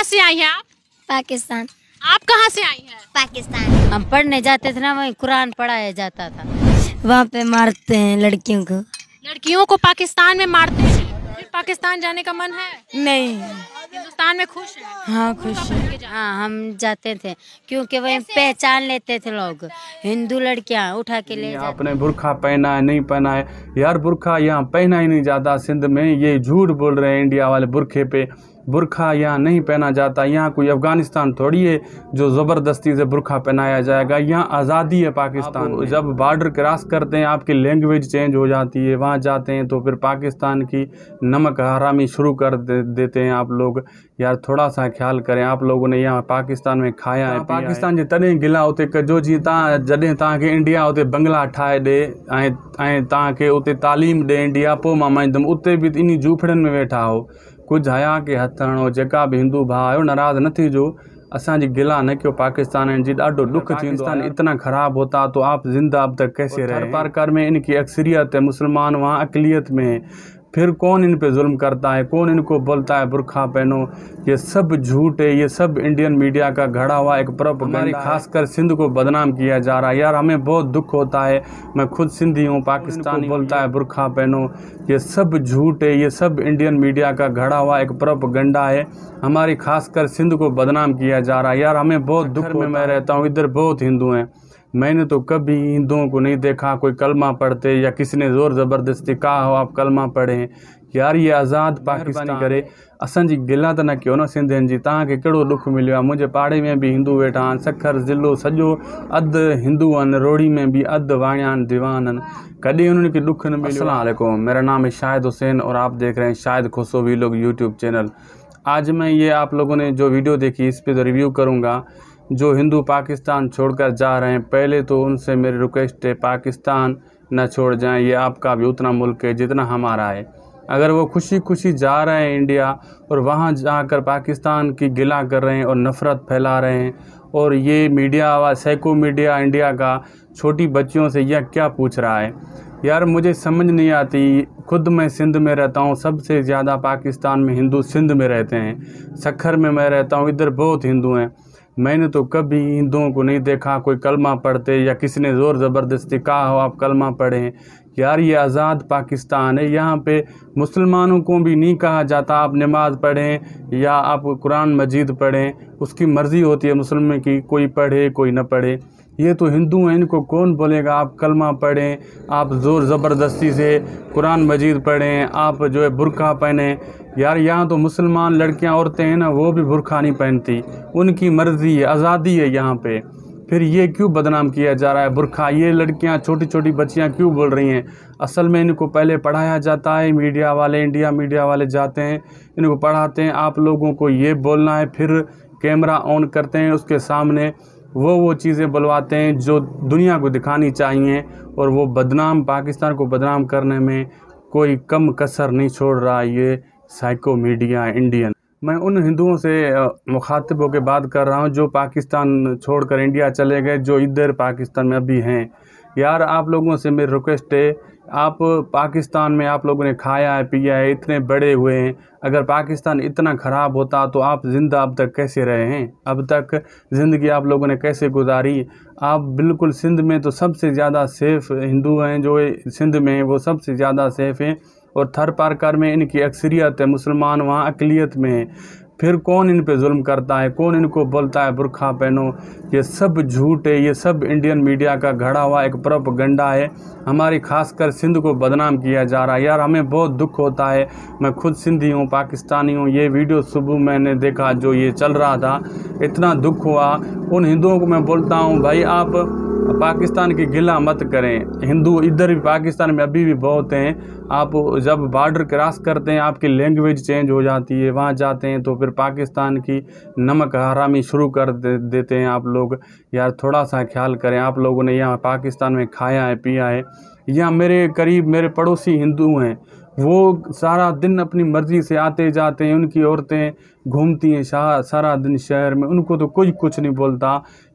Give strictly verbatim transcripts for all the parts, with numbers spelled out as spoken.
कहाँ से आई हैं आप? पाकिस्तान। आप कहाँ से आई हैं? पाकिस्तान। हम पढ़ने जाते थे ना, वहीं कुरान पढ़ाया जाता था। वहाँ पे मारते हैं लड़कियों को। लड़कियों को पाकिस्तान में मारते हैं, फिर पाकिस्तान जाने का मन है? नहीं। हिंदुस्तान में खुश है? हाँ खुश है। हाँ, हम जाते थे क्योंकि वहीं पहचान लेते थे लोग, हिंदू लड़कियां उठा के ले जाते। आपने बुर्खा पहना है नहीं पहना है? यार बुर्खा यहाँ पहना ही नहीं जाता सिंध में, ये झूठ बोल रहे हैं इंडिया वाले बुरखे पे। बुर्खा यहाँ नहीं पहना जाता। यहाँ कोई अफगानिस्तान थोड़ी है जो ज़बरदस्ती से बुर्खा पहनाया जाएगा। यहाँ आज़ादी है पाकिस्तान। जब बॉर्डर क्रॉस करते हैं आपकी लैंग्वेज चेंज हो जाती है, वहाँ जाते हैं तो फिर पाकिस्तान की नमक हरामी शुरू कर दे, देते हैं आप लोग। यार थोड़ा सा ख्याल करें। आप लोगों ने यहाँ पाकिस्तान में खाया है, पाकिस्तान जे तॾहिं गिला होते जो जी तव्हां जॾहिं तव्हांखे इंडिया उते बंगला ठाहे ॾे ऐं ऐं तव्हांखे उते तालीम ॾे इंडिया, पोइ मां मञदुमि। उते बि इन झूपड़ियुनि में वेठा हो। कुछ हया के हथ हणो। जेका भी हिंदू भाउ आहियो नाराज़ न थीजो, असांजी गिला न कयो पाकिस्तान जी। ॾाढो दुख थींदो आहे। इतना ख़राब होता तो आप जिंदा अब तक कैसे रहे? पारकार में इनकी अक्सरियत है, मुसलमान वहाँ अकलियत में है। फिर कौन इन पे जुल्म करता है? कौन इनको बोलता है बुर्खा पहनो? ये सब झूठ है। ये सब इंडियन मीडिया का घड़ा हुआ एक प्रोपेगेंडा है। खासकर सिंध को बदनाम किया जा रहा है। यार हमें बहुत दुख होता है। मैं खुद सिंधी हूँ, पाकिस्तानी बोलता है बुर्खा पहनो। ये सब झूठ है। ये सब इंडियन मीडिया का घड़ा हुआ एक प्रोपेगेंडा है। हमारी खासकर सिंध को बदनाम किया जा रहा है। यार हमें बहुत दुख में मैं रहता हूँ, इधर बहुत हिंदू हैं। मैंने तो कभी हिंदुओं को नहीं देखा कोई कलमा पढ़ते या किसी ने ज़ोर ज़बरदस्ती कहा हो आप कलमा पढ़ें। यार ये आज़ाद पाकिस्तान करे। असांजी गिला त न कयो न सिंधियुनि जी। तव्हांखे कहिड़ो दुख मिलियो आहे? मुंहिंजे पाड़े में बि हिंदू वेठा आहिनि। सखर ज़िलो सॼो अधु हिंदू आहिनि, रोड़ी में भी अधु वाणिया आहिनि, दीवान आहिनि। कॾहिं उन्हनि खे दुख न मिलियो। अस्सलाम वालेकुम, मेरा नाम है शाहिद हुसैन और आप देख रहे हैं Shahid Khusro vlog YouTube channel. आज मैं ये आप लोगों ने जो वीडियो देखी इस पर तो रिव्यू करूँगा। जो हिंदू पाकिस्तान छोड़कर जा रहे हैं, पहले तो उनसे मेरी रिक्वेस्ट है पाकिस्तान न छोड़ जाएं। ये आपका भी उतना मुल्क है जितना हमारा है। अगर वो खुशी खुशी जा रहे हैं इंडिया और वहाँ जाकर पाकिस्तान की गिला कर रहे हैं और नफ़रत फैला रहे हैं, और ये मीडिया व सैको मीडिया इंडिया का छोटी बच्चियों से यह क्या पूछ रहा है? यार मुझे समझ नहीं आती। खुद मैं सिंध में रहता हूँ, सबसे ज़्यादा पाकिस्तान में हिंदू सिंध में रहते हैं। सखर में मैं रहता हूँ, इधर बहुत हिंदू हैं। मैंने तो कभी हिंदुओं को नहीं देखा कोई कलमा पढ़ते या किसी ने ज़ोर ज़बरदस्ती कहा हो आप कलमा पढ़ें। यार ये आज़ाद पाकिस्तान है। यहाँ पे मुसलमानों को भी नहीं कहा जाता आप नमाज़ पढ़ें या आप कुरान मजीद पढ़ें। उसकी मर्ज़ी होती है मुसलमान की, कोई पढ़े कोई न पढ़े। ये तो हिंदू हैं, इनको कौन बोलेगा आप कलमा पढ़ें, आप ज़ोर ज़बरदस्ती से कुरान मजीद पढ़ें, आप जो है बुर्का पहने। यार यहाँ तो मुसलमान लड़कियाँ औरतें हैं ना, वो भी बुर्का नहीं पहनती। उनकी मर्ज़ी है, आज़ादी है यहाँ पे। फिर ये क्यों बदनाम किया जा रहा है बुर्खा? ये लड़कियाँ छोटी छोटी बच्चियाँ क्यों बोल रही हैं? असल में इनको पहले पढ़ाया जाता है। मीडिया वाले इंडिया मीडिया वाले जाते हैं, इनको पढ़ाते हैं। आप लोगों को ये बोलना है, फिर कैमरा ऑन करते हैं, उसके सामने वो वो चीज़ें बुलवाते हैं जो दुनिया को दिखानी चाहिए। और वो बदनाम पाकिस्तान को बदनाम करने में कोई कम कसर नहीं छोड़ रहा ये साइको मीडिया इंडियन। मैं उन हिंदुओं से मुखातिब होकर बात कर रहा हूँ जो पाकिस्तान छोड़कर इंडिया चले गए, जो इधर पाकिस्तान में अभी हैं। यार आप लोगों से मेरी रिक्वेस्ट है, आप पाकिस्तान में आप लोगों ने खाया है पिया है, इतने बड़े हुए हैं। अगर पाकिस्तान इतना ख़राब होता तो आप ज़िंदा अब तक कैसे रहे हैं? अब तक ज़िंदगी आप लोगों ने कैसे गुजारी? आप बिल्कुल सिंध में तो सबसे ज़्यादा सेफ़ हिंदू हैं, जो सिंध में वो सबसे ज़्यादा सेफ़ हैं। और थर पारकार में इनकी अक्सरियत है, मुसलमान वहाँ अकलियत में है। फिर कौन इन पे जुल्म करता है? कौन इनको बोलता है बुर्खा पहनो? ये सब झूठ है। ये सब इंडियन मीडिया का घड़ा हुआ एक प्रोपेगेंडा है। हमारी खासकर सिंध को बदनाम किया जा रहा है। यार हमें बहुत दुख होता है। मैं खुद सिंधी हूँ, पाकिस्तानी हूँ। ये वीडियो सुबह मैंने देखा जो ये चल रहा था, इतना दुख हुआ। उन हिंदुओं को मैं बोलता हूँ भाई आप पाकिस्तान की गिला मत करें। हिंदू इधर भी पाकिस्तान में अभी भी बहुत हैं। आप जब बॉर्डर क्रॉस करते हैं आपकी लैंग्वेज चेंज हो जाती है। वहाँ जाते हैं तो फिर पाकिस्तान की नमक हरामी शुरू कर दे, देते हैं आप लोग। यार थोड़ा सा ख्याल करें। आप लोगों ने यहाँ पाकिस्तान में खाया है पिया है। यहाँ मेरे करीब मेरे पड़ोसी हिंदू हैं, वो सारा दिन अपनी मर्ज़ी से आते जाते हैं। उनकी औरतें घूमती हैं सारा दिन शहर में, उनको तो कोई कुछ नहीं बोलता।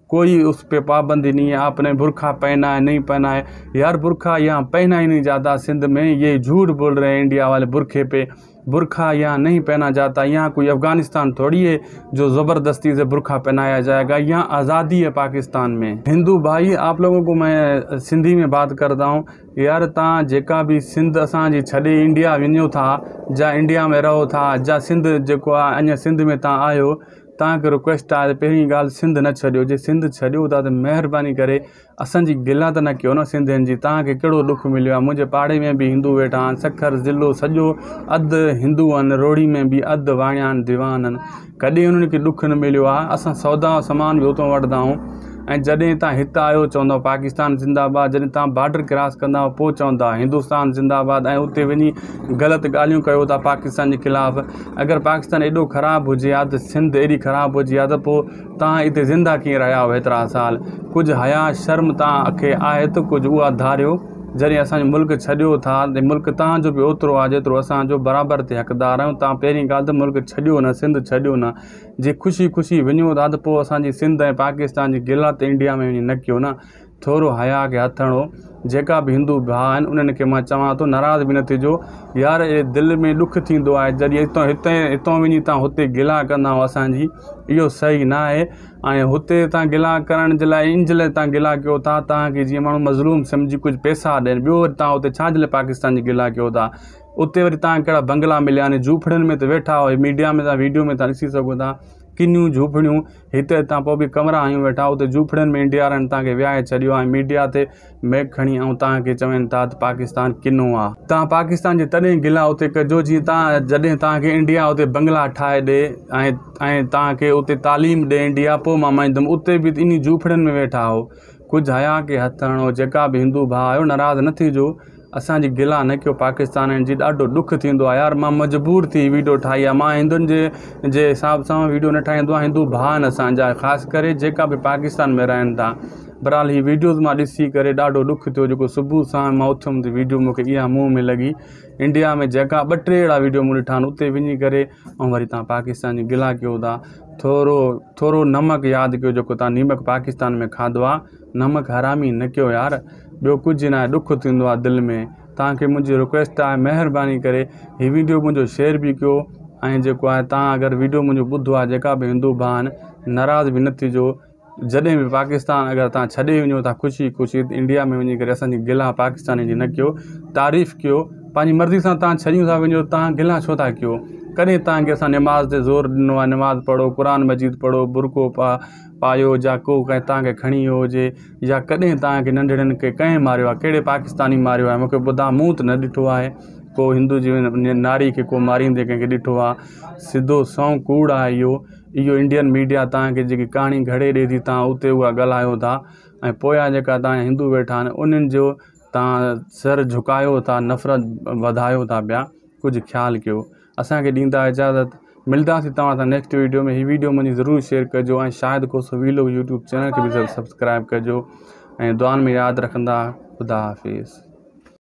कोई उस पर पाबंदी नहीं है, आपने बुरखा पहना है नहीं पहना है। यार बुरखा यहाँ पहना ही नहीं जाता सिंध में, ये झूठ बोल रहे हैं इंडिया वाले बुरखे पे। बुरखा यहाँ नहीं पहना जाता, यहाँ कोई अफ़गानिस्तान थोड़ी है जो ज़बरदस्ती से बुरखा पहनाया जाएगा। यहाँ आज़ादी है पाकिस्तान में। हिंदू भाई आप लोगों को मैं सिंधी में बात करता हूँ। यार तव्हां जेका भी सिंध असांजी छॾे इंडिया वञो था, जा इंडिया में रहो था, जा सिंध जेको आहे अञा सिंध में तव्हां आहियो, तव्हांखे रिक्वेस्ट आहे त पहिरीं ॻाल्हि सिंध न छॾियो। जे सिंध छॾियो था त महिरबानी करे असांजी गिला त न कयो न सिंधियुनि जी। तव्हांखे कहिड़ो ॾुखु मिलियो आहे? मुंहिंजे पाड़े में बि हिंदू वेठा आहिनि, सखर ज़िलो सॼो अधु हिंदू आहिनि, रोड़ी में बि अधु वाणिया आहिनि, दीवान आहिनि। कॾहिं उन्हनि खे ॾुखु न मिलियो आहे। असां सौदा सामान बि उतां वठंदा आहियूं। ऐं जॾहिं तव्हां हिते आयो चवंदव पाकिस्तान ज़िंदाबाद, जॾहिं तव्हां बॉर्डर क्रॉस कंदा पोइ चवंदा हिंदुस्तान ज़िंदाबाद, ऐं उते वञी ग़लति ॻाल्हियूं कयो था पाकिस्तान जे ख़िलाफ़ु। अगरि पाकिस्तान एॾो ख़राबु हुजे हा त सिंध एॾी ख़राबु हुजे हा त पोइ तव्हां हिते ज़िंदा कीअं रहिया हुआ हेतिरा साल? कुझु हया शर्म तव्हांखे आहे त कुझु उहा धारियो। जॾहिं असांजो मुल्क छॾियो था त मुल्क तव्हांजो बि ओतिरो आहे जेतिरो असांजो, बराबरि ते हक़दार आहियूं। तव्हां पहिरीं ॻाल्हि त मुल्क छॾियो न, सिंध छॾियो न। जे ख़ुशी ख़ुशी वञो था त पोइ असांजी सिंध ऐं पाकिस्तान जी गिला त इंडिया में वञी न कयो न। थोरो हया खे हथ हणो। जेका बि हिंदू भाउ आहिनि उन्हनि खे मां चवां थो नाराज़ बि न थिजो। यार दिलि में ॾुखु थींदो आहे जॾहिं हितां हिते हितां वञी तव्हां हुते गिला कंदा आहियो असांजी, इहो सही न आहे। ऐं हुते तव्हां गिला करण जे लाइ इन जे लाइ तव्हां गिला कयो था, तव्हांखे जीअं माण्हू मज़लूम सम्झी कुझु पैसा ॾियनि, ॿियो वरी तव्हां हुते छाजे लाइ पाकिस्तान जी गिला कयो था? उते वरी तव्हां कहिड़ा बंगला मिलिया आहिनि, झूपड़ियुनि में त वेठा हो, मीडिया में तव्हां वीडियो में तव्हां ॾिसी सघो था किनियूं झूपड़ियूं। हिते तव्हां पोइ बि कमरा आहियूं वेठा, उते झूपड़ियुनि में इंडिया वारनि तव्हांखे विहाए छॾियो आहे। मीडिया ते मैक खणी ऐं तव्हांखे चवनि था त पाकिस्तान किनो आहे। तव्हां पाकिस्तान जे तॾहिं गिला उते कजो जीअं तव्हां जॾहिं तव्हांखे इंडिया उते बंगला ठाहे ॾे ऐं ऐं तव्हांखे उते तालीम ॾे इंडिया, पोइ मां मञंदुमि। उते बि इन झूपड़ियुनि में वेठा हो। कुझु हया खे हथ हणो। जेका बि हिंदू भाउ आहियो नाराज़ न थिजो, असांजी गिला न कयो पाकिस्तान जी। ॾाढो ॾुखु थींदो आहे यार, मां मजबूर थी वीडियो ठाही आहे। मां हिंदुनि जे जे हिसाब सां वीडियो न ठाहींदो आहियां। हिंदू भाउ आहिनि असांजा, ख़ासि करे जेका बि पाकिस्तान में रहनि था। बहरहाल हीअ वीडियोज़ मां ॾिसी करे ॾाढो ॾुखु थियो। जेको सुबुह सां मां उथियुमि त वीडियो मूंखे इहा मुंहं में लॻी। इंडिया में जेका ॿ टे अहिड़ा वीडियो मूं ॾिठा आहिनि, उते वञी करे ऐं वरी तव्हां पाकिस्तान जी गिला कयो था। थोरो थोरो नमक यादि कयो जेको तव्हां नीमक पाकिस्तान में खाधो आहे, नमक हरामी न कयो यार। ॿियो कुझु न आहे, ॾुखु थींदो आहे दिलि में। तव्हांखे मुंहिंजी रिक्वेस्ट आहे, महिरबानी करे हीअ वीडियो मुंहिंजो शेयर बि कयो। ऐं जेको आहे तव्हां अगरि वीडियो मुंहिंजो ॿुधो आहे, जेका बि हिंदू भाउ आहिनि, नाराज़ बि न थिजो। जॾहिं बि पाकिस्तान अगरि तव्हां छॾे वञो था ख़ुशी ख़ुशी, इंडिया में वञी करे असांजी गिला पाकिस्तानी जी न कयो, तारीफ़ कयो। पंहिंजी मर्ज़ी सां तव्हां छॾियूं था वञो, तव्हां गिला छो था कयो? कॾहिं तव्हांखे असां निमाज़ ते ज़ोर ॾिनो आहे, निमाज़ पढ़ो, क़ुर मजीद पढ़ो, बुरको पा पायो, जा को कंहिं तव्हांखे खणी वियो हुजे, या कॾहिं तव्हांखे नंढड़नि खे कंहिं मारियो आहे? कहिड़े पाकिस्तानी मारियो आहे? मूंखे ॿुधा, मूं त न ॾिठो आहे को हिंदू जी नारी खे को मारींदे कंहिंखे ॾिठो आहे। सिधो सौ कूड़ आहे इहो। इहो इंडियन मीडिया तव्हांखे जेकी कहाणी घड़े ॾिए थी, तव्हां उते उहा ॻाल्हायो था। ऐं पोयां जेका तव्हां हिंदू वेठा आहिनि उन्हनि जो तव्हां सर झुकायो था, नफ़रत वधायो था पिया। कुझु ख़्यालु कयो। असांखे ॾींदा इजाज़त। मिलंदासीं तव्हां सां नेक्स्ट वीडियो में। हीअ वीडियो मुंहिंजी ज़रूरु शेयर कजो ऐं शायदि को सवीलो यूट्यूब चैनल खे बि सब्सक्राइब कजो ऐं दुआनि में यादि रखंदा। ख़ुदा हाफ़िज़।